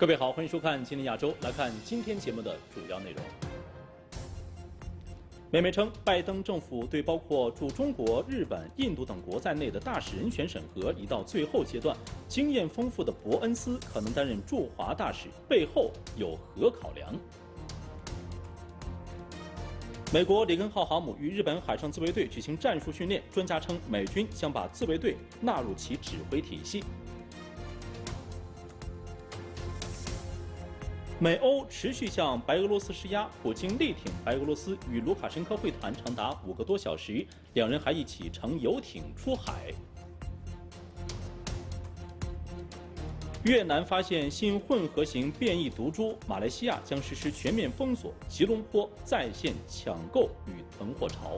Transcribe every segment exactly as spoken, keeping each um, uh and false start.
各位好，欢迎收看《今天亚洲》，来看今天节目的主要内容。美媒称，拜登政府对包括驻中国、日本、印度等国在内的大使人选审核已到最后阶段，经验丰富的伯恩斯可能担任驻华大使，背后有何考量？美国里根号航母与日本海上自卫队举行战术训练，专家称美军将把自卫队纳入其指挥体系。美欧持续向白俄罗斯施压，普京力挺白俄罗斯与卢卡申科会谈长达五个多小时，两人还一起乘游艇出海。越南发现新混合型变异毒株，马来西亚将实施全面封锁，吉隆坡再现抢购与囤货潮。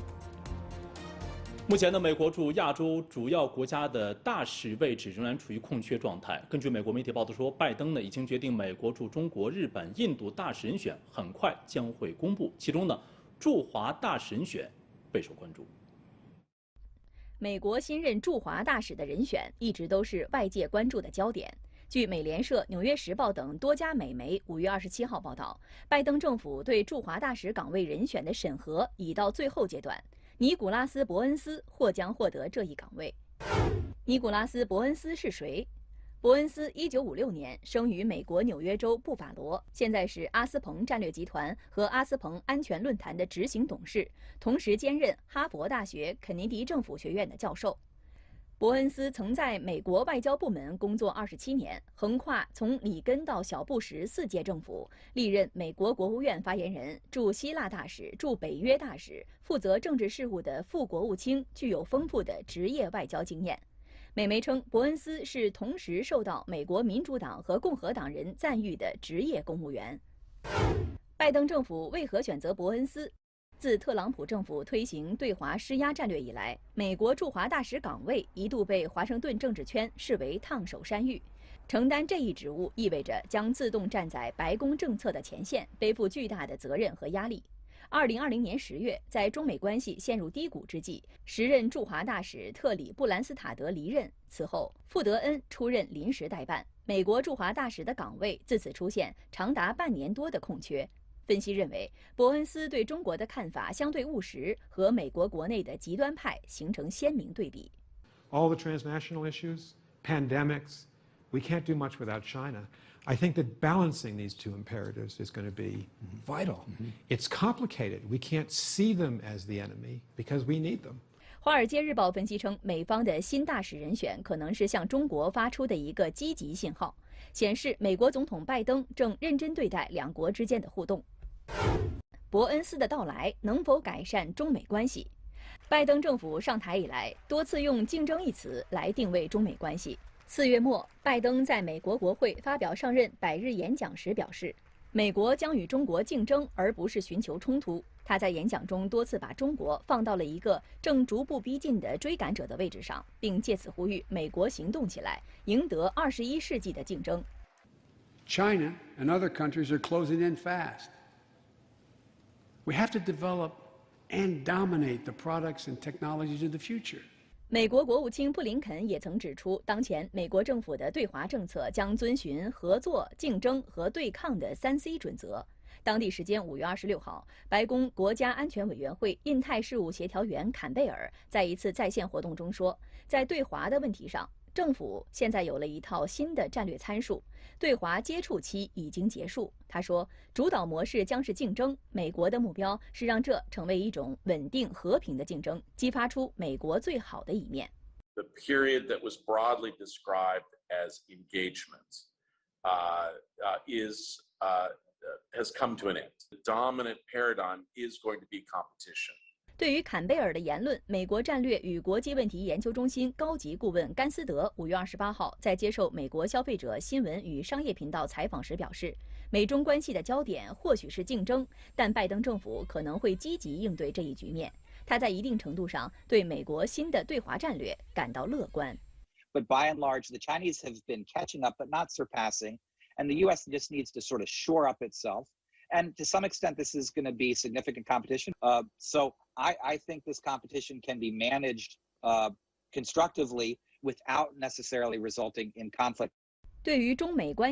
目前呢，美国驻亚洲主要国家的大使位置仍然处于空缺状态。根据美国媒体报道说，拜登呢已经决定美国驻中国、日本、印度大使人选很快将会公布，其中呢，驻华大使人选备受关注。 美国新任驻华大使的人选一直都是外界关注的焦点。据美联社、《纽约时报》等多家美媒五月二十七号报道，拜登政府对驻华大使岗位人选的审核已到最后阶段。尼古拉斯·伯恩斯或将获得这一岗位。尼古拉斯·伯恩斯是谁？伯恩斯一九五六年生于美国纽约州布法罗，现在是阿斯彭战略集团和阿斯彭安全论坛的执行董事，同时兼任哈佛大学肯尼迪政府学院的教授。伯恩斯曾在美国外交部门工作二十七年，横跨从里根到小布什四届政府，历任美国国务院发言人、驻希腊大使、驻北约大使，负责政治事务的副国务卿，具有丰富的职业外交经验。美媒称，伯恩斯是同时受到美国民主党和共和党人赞誉的职业公务员。拜登政府为何选择伯恩斯？自特朗普政府推行对华施压战略以来，美国驻华大使岗位一度被华盛顿政治圈视为烫手山芋。承担这一职务意味着将自动站在白宫政策的前线，背负巨大的责任和压力。二零二零年十月，在中美关系陷入低谷之际，时任驻华大使特里布兰斯塔德离任，此后傅德恩出任临时代办，美国驻华大使的岗位自此出现长达半年多的空缺。分析认为，伯恩斯对中国的看法相对务实，和美国国内的极端派形成鲜明对比。 All the transnational issues, pandemics, we can't do much without China. I think that balancing these two imperatives is going to be vital. It's complicated. We can't see them as the enemy because we need them. 华尔街日报分析称，美方的新大使人选可能是向中国发出的一个积极信号，显示美国总统拜登正认真对待两国之间的互动。伯恩斯的到来能否改善中美关系？拜登政府上台以来，多次用“竞争”一词来定位中美关系。四月末，拜登在美国国会发表上任百日演讲时表示，美国将与中国竞争，而不是寻求冲突。他在演讲中多次把中国放到了一个正逐步逼近的追赶者的位置上，并借此呼吁美国行动起来，赢得二十一世纪的竞争。 China and other countries are closing in fast. We have to develop and dominate the products and technologies of the future. 美国国务卿布林肯也曾指出，当前美国政府的对华政策将遵循合作、竞争和对抗的三 C 准则。当地时间五月二十六号，白宫国家安全委员会印太事务协调员坎贝尔在一次在线活动中说，在对华的问题上，政府现在有了一套新的战略参数，对华接触期已经结束。他说，主导模式将是竞争，美国的目标是让这成为一种稳定和平的竞争，激发出美国最好的一面。 The period that was broadly described as engagement uh, uh, is uh, has come to an end. The dominant paradigm is going to be competition. 对于坎贝尔的言论，美国战略与国际问题研究中心高级顾问甘斯德五月二十八号在接受美国消费者新闻与商业频道采访时表示，美中关系的焦点或许是竞争，但拜登政府可能会积极应对这一局面。他在一定程度上对美国新的对华战略感到乐观。 But by and large, the Chinese have been catching up but not surpassing, and the U S just needs to sort of shore up itself. And to some extent, this is going to be significant competition. Uh, so I, I think this competition can be managed uh, constructively without necessarily resulting in conflict. 对于中美关系，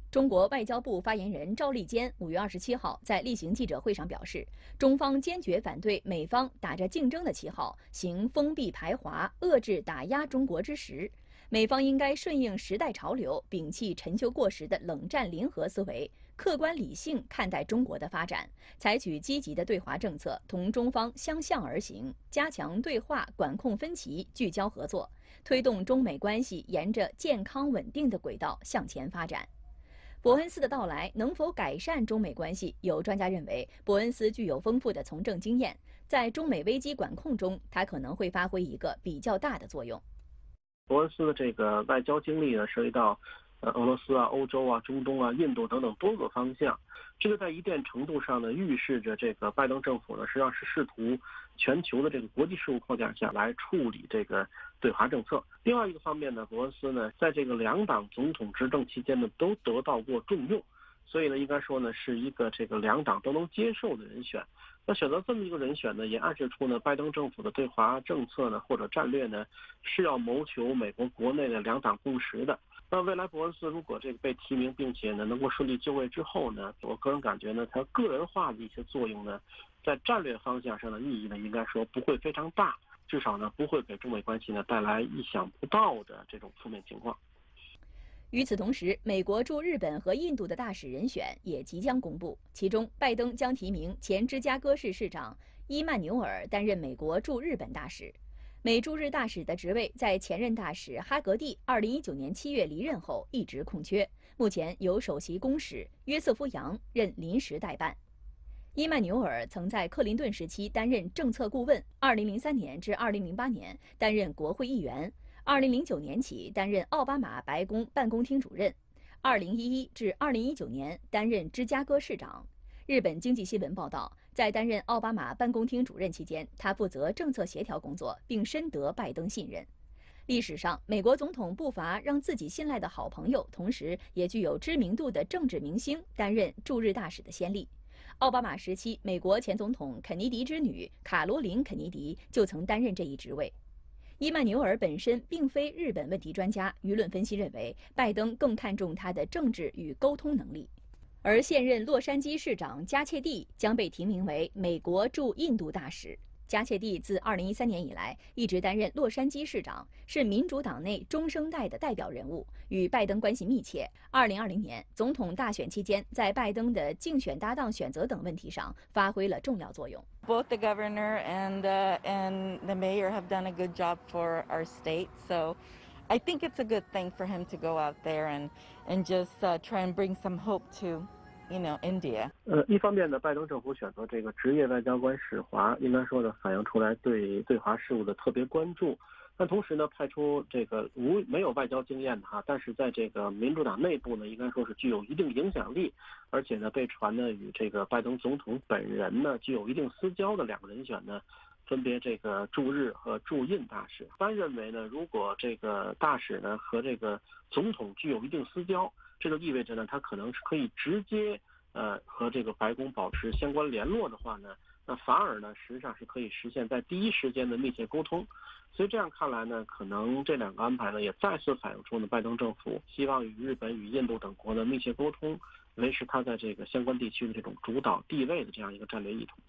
中国外交部发言人赵立坚五月二十七号在例行记者会上表示，中方坚决反对美方打着竞争的旗号行封闭排华、遏制打压中国之实。美方应该顺应时代潮流，摒弃陈旧过时的冷战零和思维，客观理性看待中国的发展，采取积极的对华政策，同中方相向而行，加强对话，管控分歧，聚焦合作，推动中美关系沿着健康稳定的轨道向前发展。伯恩斯的到来能否改善中美关系？有专家认为，伯恩斯具有丰富的从政经验，在中美危机管控中，他可能会发挥一个比较大的作用。 伯恩斯的这个外交经历呢，涉及到呃俄罗斯啊、欧洲啊、中东啊、印度等等多个方向。这个在一定程度上呢，预示着这个拜登政府呢，实际上是试图全球的这个国际事务框架下来处理这个对华政策。另外一个方面呢，伯恩斯呢，在这个两党总统执政期间呢，都得到过重用，所以呢，应该说呢，是一个这个两党都能接受的人选。那选择这么一个人选呢，也暗示出呢，拜登政府的对华政策呢，或者战略呢，是要谋求美国国内的两党共识的。那未来伯恩斯如果这个被提名，并且呢能够顺利就位之后呢，我个人感觉呢，他个人化的一些作用呢，在战略方向上的意义呢，应该说不会非常大，至少呢不会给中美关系呢带来意想不到的这种负面情况。 与此同时，美国驻日本和印度的大使人选也即将公布，其中拜登将提名前芝加哥市市长伊曼纽尔担任美国驻日本大使。美驻日大使的职位在前任大使哈格蒂二零一九年七月离任后一直空缺，目前由首席公使约瑟夫·杨任临时代办。伊曼纽尔曾在克林顿时期担任政策顾问，二零零三年至二零零八年担任国会议员。二零零九年起担任奥巴马白宫办公厅主任，二零一一至二零一九年担任芝加哥市长。日本经济新闻报道，在担任奥巴马办公厅主任期间，他负责政策协调工作，并深得拜登信任。历史上，美国总统不乏让自己信赖的好朋友，同时也具有知名度的政治明星担任驻日大使的先例。奥巴马时期，美国前总统肯尼迪之女卡罗琳·肯尼迪就曾担任这一职位。伊曼纽尔本身并非日本问题专家，舆论分析认为，拜登更看重他的政治与沟通能力。而现任洛杉矶市长加切蒂将被提名为美国驻印度大使。加切蒂自二零一三年以来一直担任洛杉矶市长，是民主党内中生代的代表人物，与拜登关系密切。二零二零年总统大选期间，在拜登的竞选搭档选择等问题上发挥了重要作用。 Both the governor and uh, and the mayor have done a good job for our state, so I think it's a good thing for him to go out there and and just uh, try and bring some hope to.You know, India. 呃，一方面呢，拜登政府选择这个职业外交官使华，应该说呢，反映出来对对华事务的特别关注。但同时呢，派出这个无没有外交经验的哈，但是在这个民主党内部呢，应该说是具有一定影响力，而且呢，被传呢与这个拜登总统本人呢具有一定私交的两个人选呢，分别这个驻日和驻印大使。一般认为呢，如果这个大使呢和这个总统具有一定私交，这就意味着呢，他可能是可以直接呃和这个白宫保持相关联络的话呢，那反而呢实际上是可以实现在第一时间的密切沟通。所以这样看来呢，可能这两个安排呢也再次反映出呢拜登政府希望与日本与印度等国的密切沟通，维持他在这个相关地区的这种主导地位的这样一个战略意图。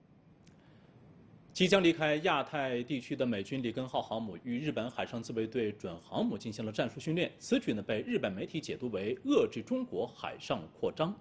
即将离开亚太地区的美军里根号航母与日本海上自卫队准航母进行了战术训练，此举呢被日本媒体解读为遏制中国海上扩张。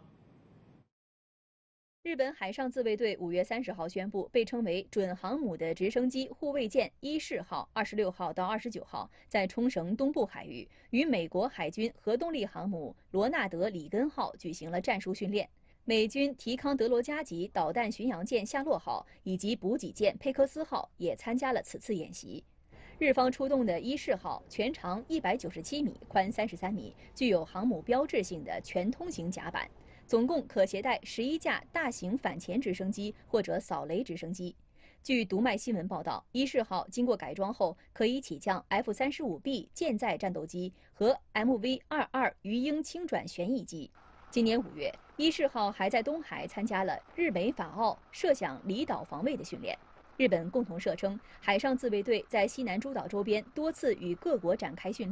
日本海上自卫队五月三十号宣布，被称为准航母的直升机护卫舰伊势号、二十六号到二十九号在冲绳东部海域与美国海军核动力航母罗纳德里根号举行了战术训练。美军提康德罗加级导弹巡洋舰夏洛号以及补给舰佩克斯号也参加了此次演习。日方出动的伊势号全长一百九十七米，宽三十三米，具有航母标志性的全通型甲板，总共可携带十一架大型反潜直升机或者扫雷直升机。据读卖新闻报道，伊势号经过改装后可以起降 F 三十五 B 舰载战斗机和 M V 二十二 鱼鹰轻转旋翼机。今年五月，伊势号还在东海参加了日美法澳设想离岛防卫的训练。日本共同社称，海上自卫队在西南诸岛周边多次与各国展开训练，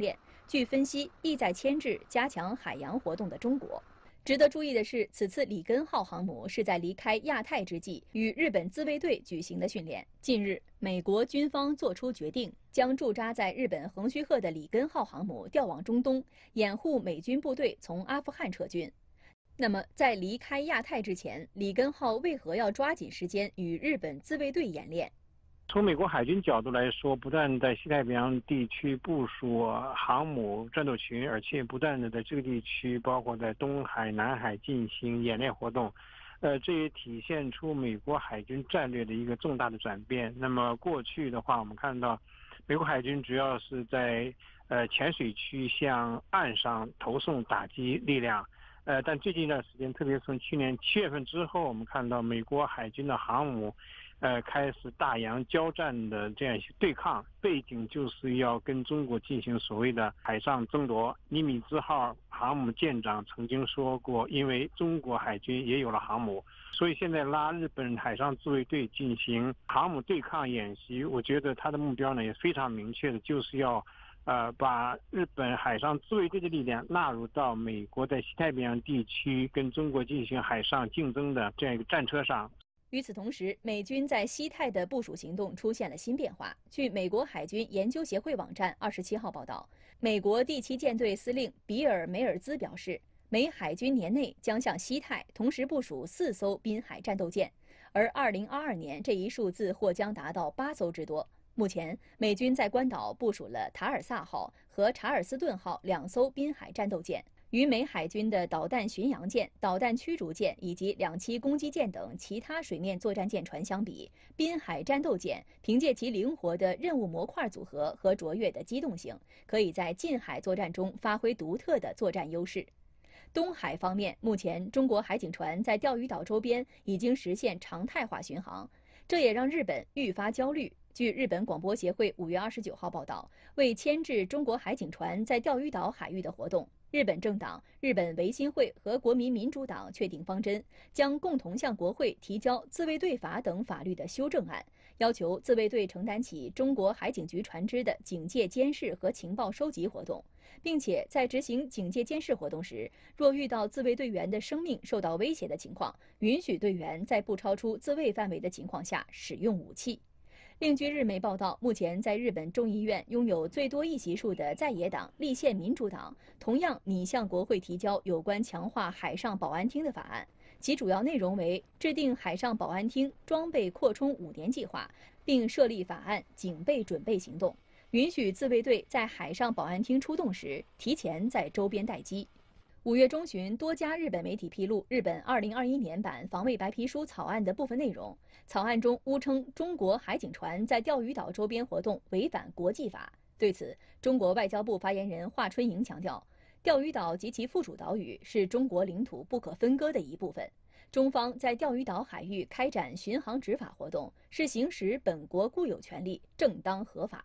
据分析，意在牵制加强海洋活动的中国。值得注意的是，此次里根号航母是在离开亚太之际与日本自卫队举行的训练。近日，美国军方作出决定，将驻扎在日本横须贺的里根号航母调往中东，掩护美军部队从阿富汗撤军。那么，在离开亚太之前，里根号为何要抓紧时间与日本自卫队演练？ 从美国海军角度来说，不断在西太平洋地区部署航母战斗群，而且不断的在这个地区，包括在东海、南海进行演练活动，呃，这也体现出美国海军战略的一个重大的转变。那么过去的话，我们看到，美国海军主要是在呃浅水区向岸上投送打击力量。呃，但最近一段时间，特别从去年七月份之后，我们看到美国海军的航母，呃，开始大洋交战的这样一些对抗，背景就是要跟中国进行所谓的海上争夺。尼米兹号航母舰长曾经说过，因为中国海军也有了航母，所以现在拉日本海上自卫队进行航母对抗演习，我觉得他的目标呢也非常明确的，就是要呃，把日本海上自卫队的力量纳入到美国在西太平洋地区跟中国进行海上竞争的这样一个战车上。 与此同时，美军在西太的部署行动出现了新变化。据美国海军研究协会网站二十七号报道，美国第七舰队司令比尔·梅尔兹表示，美海军年内将向西太同时部署四艘滨海战斗舰，而二零二二年这一数字或将达到八艘之多。目前，美军在关岛部署了塔尔萨号和查尔斯顿号两艘滨海战斗舰。与美海军的导弹巡洋舰、导弹驱逐舰以及两栖攻击舰等其他水面作战舰船相比，滨海战斗舰凭借其灵活的任务模块组合和卓越的机动性，可以在近海作战中发挥独特的作战优势。东海方面，目前中国海警船在钓鱼岛周边已经实现常态化巡航，这也让日本愈发焦虑。据日本广播协会五月二十九号报道，为牵制中国海警船在钓鱼岛海域的活动，日本政党日本维新会和国民民主党确定方针，将共同向国会提交自卫队法等法律的修正案，要求自卫队承担起中国海警局船只的警戒监视和情报收集活动，并且在执行警戒监视活动时，若遇到自卫队员的生命受到威胁的情况，允许队员在不超出自卫范围的情况下使用武器。另据日媒报道，目前在日本众议院拥有最多议席数的在野党立宪民主党，同样拟向国会提交有关强化海上保安厅的法案，其主要内容为制定海上保安厅装备扩充五年计划，并设立法案警备准备行动，允许自卫队在海上保安厅出动时提前在周边待机。五月中旬，多家日本媒体披露日本二零二一年版防卫白皮书草案的部分内容。草案中污称中国海警船在钓鱼岛周边活动违反国际法。对此，中国外交部发言人华春莹强调，钓鱼岛及其附属岛屿是中国领土不可分割的一部分。中方在钓鱼岛海域开展巡航执法活动，是行使本国固有权利，正当合法。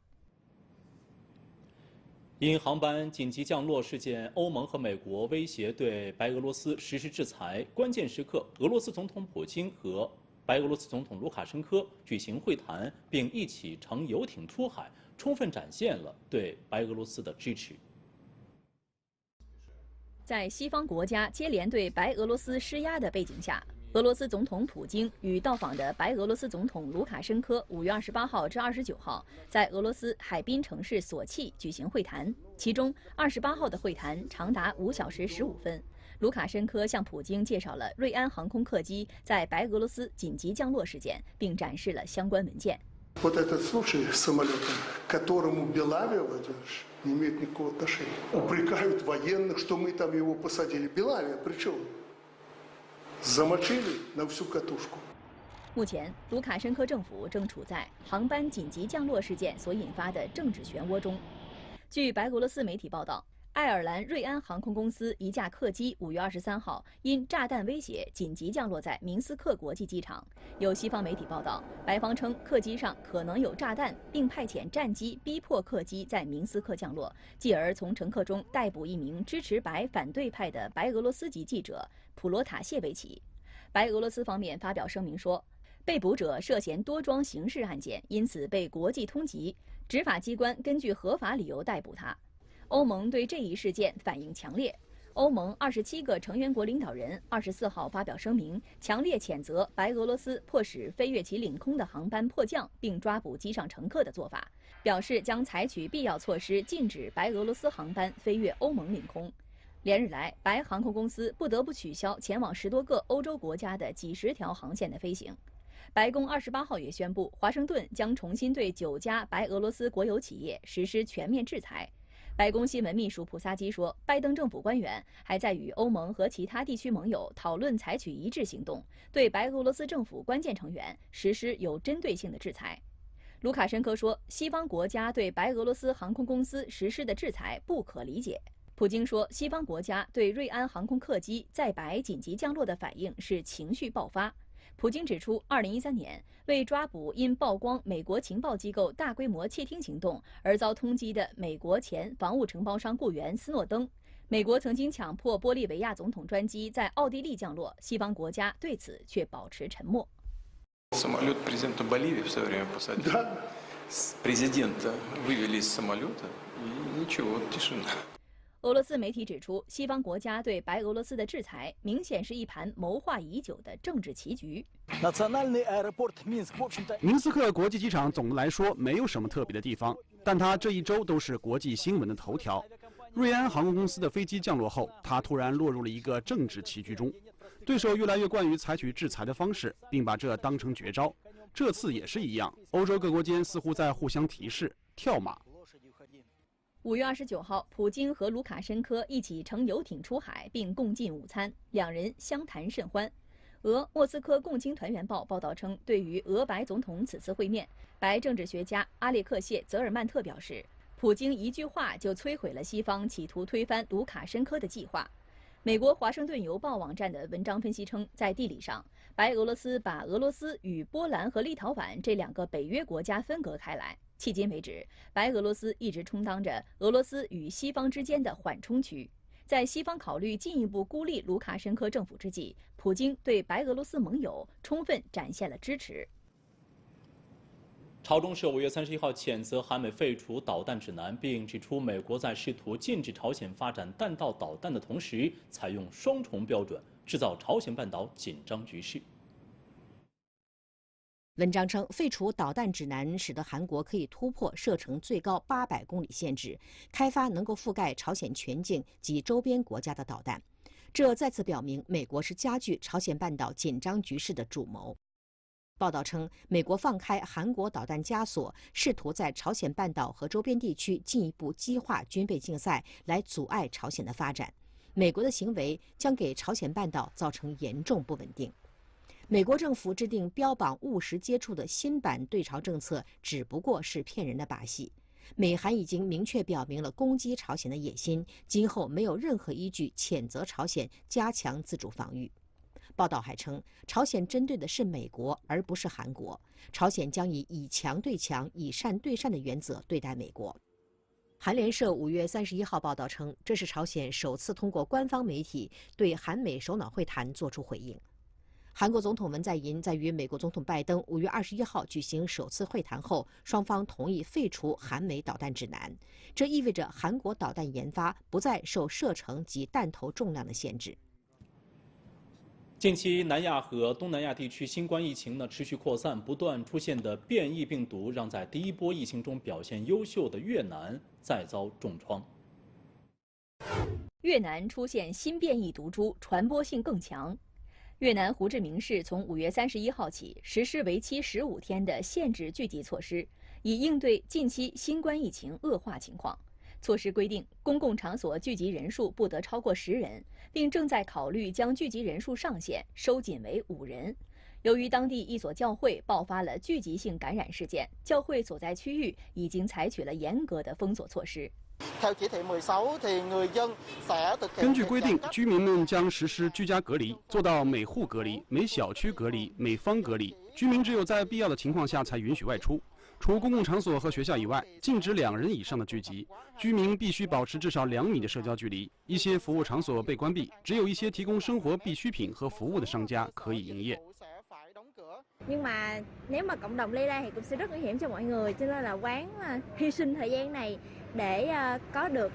因航班紧急降落事件，欧盟和美国威胁对白俄罗斯实施制裁。关键时刻，俄罗斯总统普京和白俄罗斯总统卢卡申科举行会谈，并一起乘游艇出海，充分展现了对白俄罗斯的支持。 在西方国家接连对白俄罗斯施压的背景下，俄罗斯总统普京与到访的白俄罗斯总统卢卡申科五月二十八号至二十九号在俄罗斯海滨城市索契举行会谈，其中二十八号的会谈长达五小时十五分。卢卡申科向普京介绍了瑞安航空客机在白俄罗斯紧急降落事件，并展示了相关文件。 Вот этот случай с самолетом, к которому Белавия не имеет никакого отношения. Упрекают военных, что мы там его посадили. Белавия при чем? Замочили на всю катушку. 目前，卢卡申科政府正处在航班紧急降落事件所引发的政治漩涡中。据白俄罗斯媒体报道，爱尔兰瑞安航空公司一架客机五月二十三号因炸弹威胁紧急降落在明斯克国际机场。有西方媒体报道，白方称客机上可能有炸弹，并派遣战机逼迫客机在明斯克降落，继而从乘客中逮捕一名支持白反对派的白俄罗斯籍记者普罗塔谢维奇。白俄罗斯方面发表声明说，被捕者涉嫌多桩刑事案件，因此被国际通缉，执法机关根据合法理由逮捕他。 欧盟对这一事件反应强烈。欧盟二十七个成员国领导人二十四号发表声明，强烈谴责白俄罗斯迫使飞越其领空的航班迫降并抓捕机上乘客的做法，表示将采取必要措施禁止白俄罗斯航班飞越欧盟领空。连日来，白航空公司不得不取消前往十多个欧洲国家的几十条航线的飞行。白宫二十八号也宣布，华盛顿将重新对九家白俄罗斯国有企业实施全面制裁。白宫新闻秘书普萨基说，拜登政府官员还在与欧盟和其他地区盟友讨论采取一致行动，对白俄罗斯政府关键成员实施有针对性的制裁。卢卡申科说，西方国家对白俄罗斯航空公司实施的制裁不可理解。普京说，西方国家对瑞安航空客机在白紧急降落的反应是情绪爆发。普京指出，二零一三年为抓捕因曝光美国情报机构大规模窃听行动而遭通缉的美国前防务承包商雇员斯诺登，美国曾经强迫玻利维亚总统专机在奥地利降落，西方国家对此却保持沉默。 Самолет президента Боливии в свое время посадили. Президента вывели из самолета, и ничего, тишина. 俄罗斯媒体指出，西方国家对白俄罗斯的制裁明显是一盘谋划已久的政治棋局。 明斯克国际机场总的来说没有什么特别的地方，但它这一周都是国际新闻的头条。瑞安航空公司的飞机降落后，它突然落入了一个政治棋局中，对手越来越惯于采取制裁的方式，并把这当成绝招。这次也是一样，欧洲各国间似乎在互相提示、跳马。 五月二十九号，普京和卢卡申科一起乘游艇出海，并共进午餐，两人相谈甚欢。俄莫斯科共青团员报报道称，对于俄白总统此次会面，白政治学家阿列克谢·泽尔曼特表示，普京一句话就摧毁了西方企图推翻卢卡申科的计划。美国《华盛顿邮报》网站的文章分析称，在地理上，白俄罗斯把俄罗斯与波兰和立陶宛这两个北约国家分隔开来。迄今为止，白俄罗斯一直充当着俄罗斯与西方之间的缓冲区。在西方考虑进一步孤立卢卡申科政府之际，普京对白俄罗斯盟友充分展现了支持。 朝中社五月三十一号谴责韩美废除导弹指南，并指出美国在试图禁止朝鲜发展弹道导弹的同时，采用双重标准，制造朝鲜半岛紧张局势。 文章称，废除导弹指南使得韩国可以突破射程最高八百公里限制，开发能够覆盖朝鲜全境及周边国家的导弹。这再次表明，美国是加剧朝鲜半岛紧张局势的主谋。报道称，美国放开韩国导弹枷锁，试图在朝鲜半岛和周边地区进一步激化军备竞赛，来阻碍朝鲜的发展。美国的行为将给朝鲜半岛造成严重不稳定。美国政府制定标榜务实接触的新版对朝政策，只不过是骗人的把戏。美韩已经明确表明了攻击朝鲜的野心，今后没有任何依据谴责朝鲜加强自主防御。报道还称，朝鲜针对的是美国，而不是韩国。朝鲜将以以强对强、以善对善的原则对待美国。韩联社五月三十一号报道称，这是朝鲜首次通过官方媒体对韩美首脑会谈作出回应。韩国总统文在寅在与美国总统拜登五月二十一号举行首次会谈后，双方同意废除韩美导弹指南，这意味着韩国导弹研发不再受射程及弹头重量的限制。 近期，南亚和东南亚地区新冠疫情呢持续扩散，不断出现的变异病毒让在第一波疫情中表现优秀的越南再遭重创。 越南出现新变异毒株，传播性更强。越南胡志明市从五月三十一号起实施为期十五天的限制聚集措施，以应对近期新冠疫情恶化情况。措施规定，公共场所聚集人数不得超过十人，并正在考虑将聚集人数上限收紧为五人。由于当地一所教会爆发了聚集性感染事件，教会所在区域已经采取了严格的封锁措施。 根据规定，居民们将实施居家隔离，做到每户隔离、每小区隔离、每方隔离。居民只有在必要的情况下才允许外出。除公共场所和学校以外，禁止两人以上的聚集。居民必须保持至少两米的社交距离。一些服务场所被关闭，只有一些提供生活必需品和服务的商家可以营业。 Nhưng mà nếu mà cộng đồng lây lan thì cũng sẽ rất nguy hiểm cho mọi người, cho nên là quán hy sinh thời gian này để có được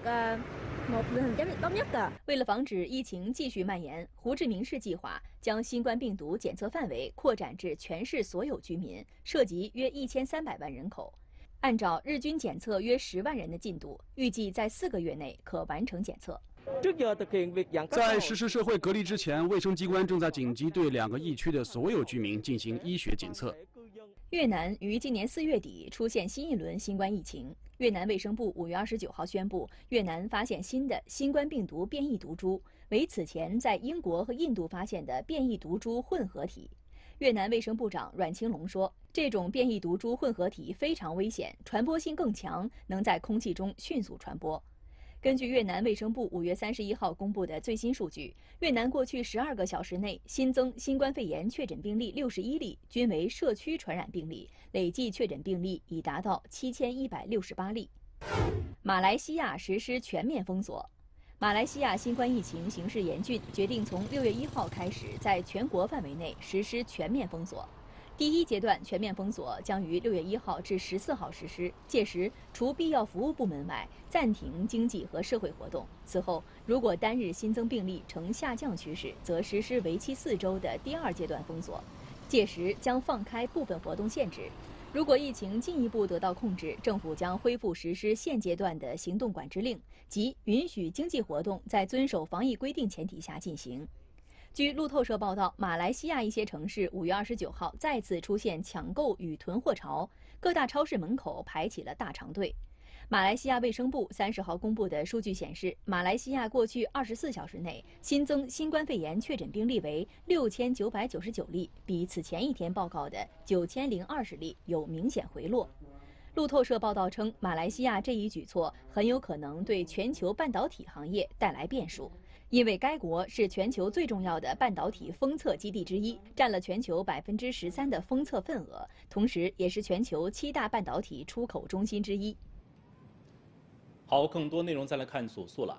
một tình hình chống dịch tốt nhất的。 为了防止疫情继续蔓延，胡志明市计划将新冠病毒检测范围扩展至全市所有居民，涉及约一千三百万人口。按照日均检测约十万人的进度，预计在四个月内可完成检测。 在实施社会隔离之前，卫生机关正在紧急对两个疫区的所有居民进行医学检测。 越南于今年四月底出现新一轮新冠疫情。越南卫生部五月二十九号宣布，越南发现新的新冠病毒变异毒株，为此前在英国和印度发现的变异毒株混合体。越南卫生部长阮清龙说，这种变异毒株混合体非常危险，传播性更强，能在空气中迅速传播。 根据越南卫生部五月三十一号公布的最新数据，越南过去十二个小时内新增新冠肺炎确诊病例六十一例，均为社区传染病例，累计确诊病例已达到七千一百六十八例。马来西亚实施全面封锁。马来西亚新冠疫情形势严峻，决定从六月一号开始，在全国范围内实施全面封锁。 第一阶段全面封锁将于六月一号至十四号实施，届时除必要服务部门外，暂停经济和社会活动。此后，如果单日新增病例呈下降趋势，则实施为期四周的第二阶段封锁，届时将放开部分活动限制。如果疫情进一步得到控制，政府将恢复实施现阶段的行动管制令，即允许经济活动在遵守防疫规定前提下进行。 据路透社报道，马来西亚一些城市五月二十九号再次出现抢购与囤货潮，各大超市门口排起了大长队。马来西亚卫生部三十号公布的数据显示，马来西亚过去二十四小时内新增新冠肺炎确诊病例为六千九百九十九例，比此前一天报告的九千零二十例有明显回落。路透社报道称，马来西亚这一举措很有可能对全球半导体行业带来变数。 因为该国是全球最重要的半导体封测基地之一，占了全球百分之十三的封测份额，同时也是全球七大半导体出口中心之一。 好，更多内容再来看速速览。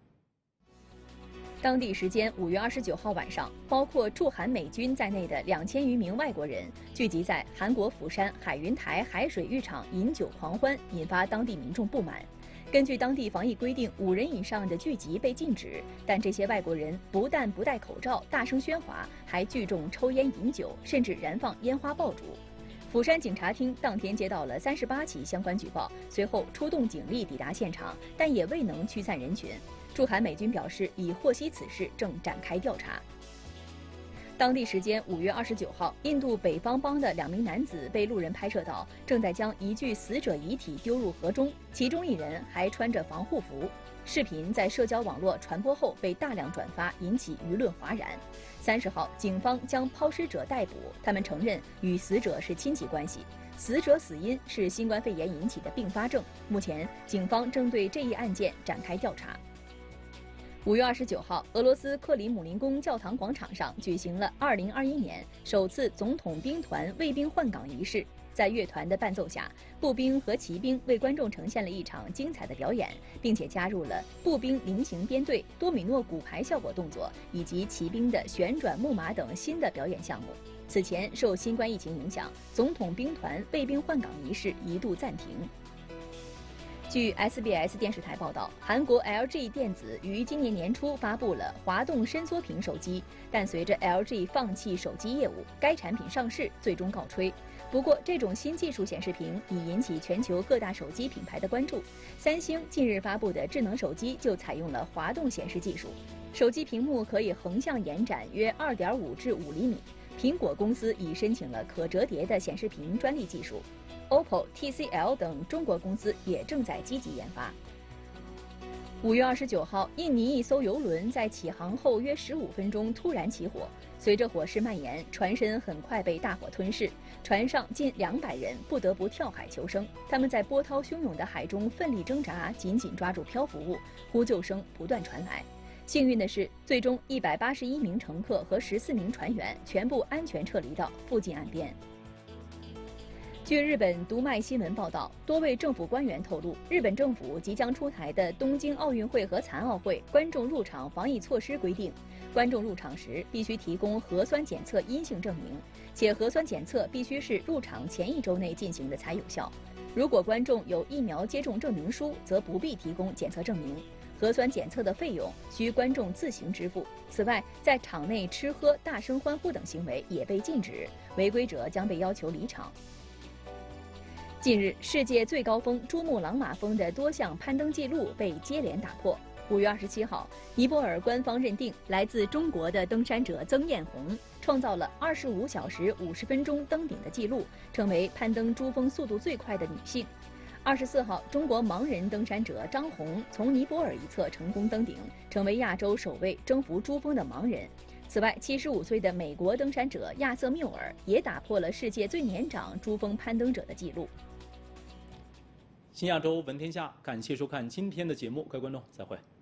当地时间五月二十九号晚上，包括驻韩美军在内的两千余名外国人聚集在韩国釜山海云台海水浴场饮酒狂欢，引发当地民众不满。 根据当地防疫规定，五人以上的聚集被禁止，但这些外国人不但不戴口罩、大声喧哗，还聚众抽烟饮酒，甚至燃放烟花爆竹。釜山警察厅当天接到了三十八起相关举报，随后出动警力抵达现场，但也未能驱散人群。驻韩美军表示，已获悉此事，正展开调查。 当地时间五月二十九号，印度北方邦的两名男子被路人拍摄到正在将一具死者遗体丢入河中，其中一人还穿着防护服。视频在社交网络传播后被大量转发，引起舆论哗然。三十号，警方将抛尸者逮捕，他们承认与死者是亲戚关系。死者死因是新冠肺炎引起的并发症。目前，警方正对这一案件展开调查。 五月二十九号，俄罗斯克里姆林宫教堂广场上举行了二零二一年首次总统兵团卫兵换岗仪式。在乐团的伴奏下，步兵和骑兵为观众呈现了一场精彩的表演，并且加入了步兵菱形编队、多米诺骨牌效果动作以及骑兵的旋转木马等新的表演项目。此前，受新冠疫情影响，总统兵团卫兵换岗仪式一度暂停。 据 S B S 电视台报道，韩国 L G 电子于今年年初发布了滑动伸缩屏手机，但随着 L G 放弃手机业务，该产品上市最终告吹。不过，这种新技术显示屏已引起全球各大手机品牌的关注。三星近日发布的智能手机就采用了滑动显示技术，手机屏幕可以横向延展约 二点五至五厘米。苹果公司已申请了可折叠的显示屏专利技术。 O P P O、T C L 等中国公司也正在积极研发。五月二十九号，印尼一艘游轮在起航后约十五分钟突然起火，随着火势蔓延，船身很快被大火吞噬，船上近两百人不得不跳海求生。他们在波涛汹涌的海中奋力挣扎，紧紧抓住漂浮物，呼救声不断传来。幸运的是，最终一百八十一名乘客和十四名船员全部安全撤离到附近岸边。 据日本读卖新闻报道，多位政府官员透露，日本政府即将出台的东京奥运会和残奥会观众入场防疫措施规定，观众入场时必须提供核酸检测阴性证明，且核酸检测必须是入场前一周内进行的才有效。 如果观众有疫苗接种证明书，则不必提供检测证明。核酸检测的费用需观众自行支付。此外，在场内吃喝、大声欢呼等行为也被禁止，违规者将被要求离场。近日，世界最高峰珠穆朗玛峰的多项攀登纪录被接连打破。五月二十七号，尼泊尔官方认定来自中国的登山者曾艳红创造了二十五小时五十分钟登顶的纪录，成为攀登珠峰速度最快的女性。二十四号，中国盲人登山者张红从尼泊尔一侧成功登顶，成为亚洲首位征服珠峰的盲人。此外，七十五岁的美国登山者亚瑟缪尔也打破了世界最年长珠峰攀登者的纪录。 新亚洲闻天下，感谢收看今天的节目，各位观众，再会。